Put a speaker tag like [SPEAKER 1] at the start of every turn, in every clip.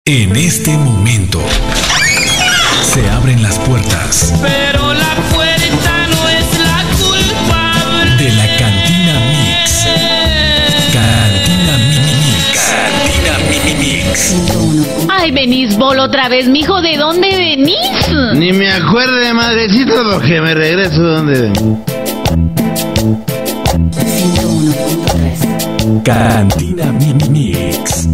[SPEAKER 1] En este momento se abren las puertas,
[SPEAKER 2] pero la puerta no es la culpable
[SPEAKER 1] de la Cantina Mix. Cantina Mix.
[SPEAKER 3] Ay, venís, Bolo, otra vez, mijo, ¿de dónde venís?
[SPEAKER 4] Ni me acuerdo de madrecito porque me regreso donde vengo.
[SPEAKER 1] 101.3 Cantina Mix.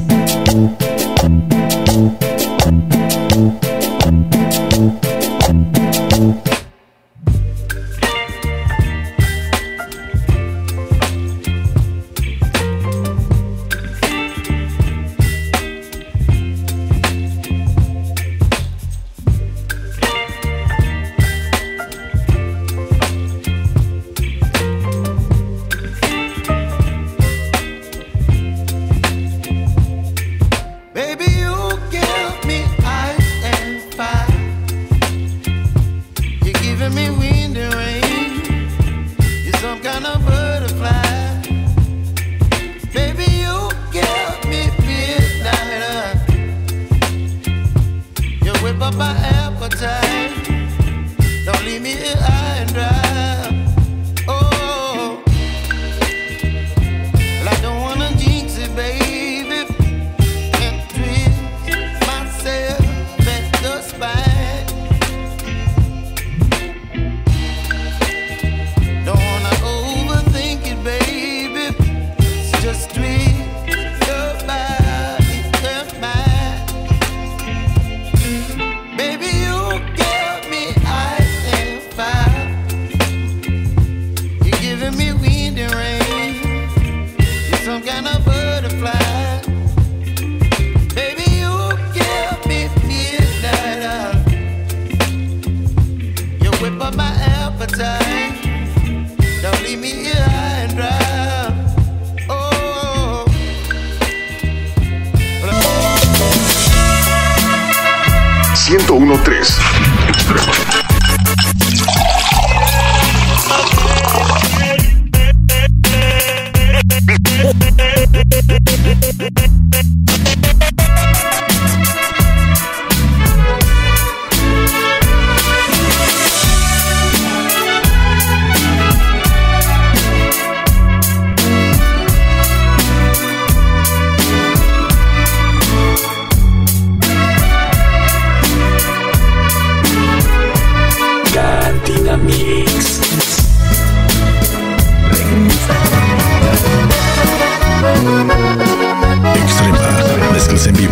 [SPEAKER 1] En vivo,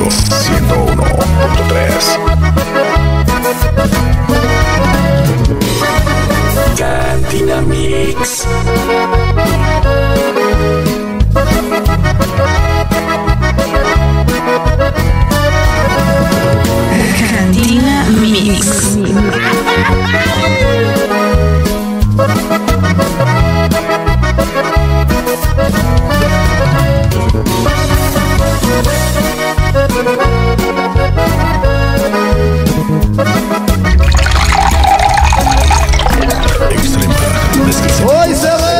[SPEAKER 1] 101.3 Cantina Mix.
[SPEAKER 3] Cantina Mix.
[SPEAKER 4] ¡Hoy se ve!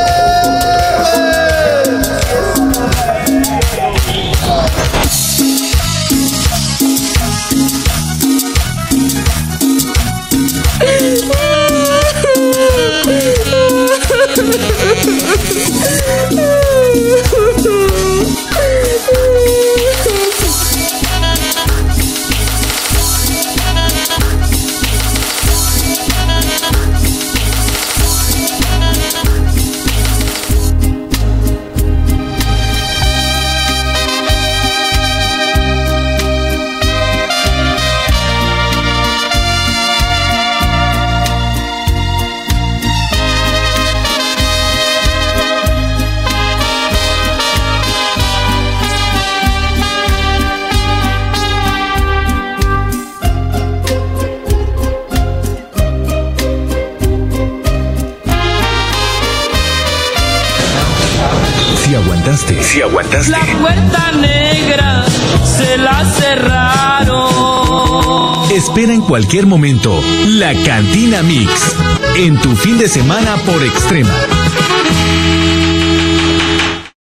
[SPEAKER 1] Si aguantaste.
[SPEAKER 2] La puerta negra se la cerraron.
[SPEAKER 1] Espera en cualquier momento la Cantina Mix en tu fin de semana por Extrema.